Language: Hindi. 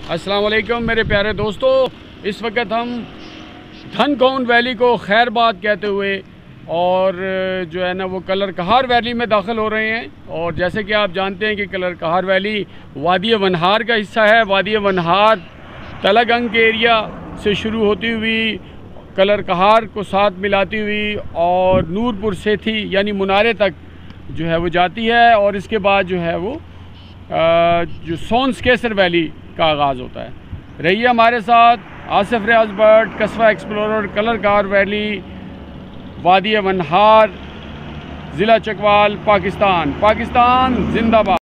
अस्सलाम वालेकुम मेरे प्यारे दोस्तों, इस वक्त हम धनकौन वैली को खैरबाद कहते हुए और जो है ना वो कलर कहार वैली में दाखिल हो रहे हैं। और जैसे कि आप जानते हैं कि कलर कहार वैली वादी वनहार का हिस्सा है। वादी वनहार तलागंग के एरिया से शुरू होती हुई कलर कहार को साथ मिलाती हुई और नूरपुर सेठी यानी मुनारे तक जो है वो जाती है। और इसके बाद जो है वो जो सोन्स केसर वैली का आगाज़ होता है। रहिए हमारे साथ। आसिफ रियाज बट, कस्बा एक्सप्लोरर, कलर कहार वैली, वादी वनहार, ज़िला चकवाल, पाकिस्तान जिंदाबाद।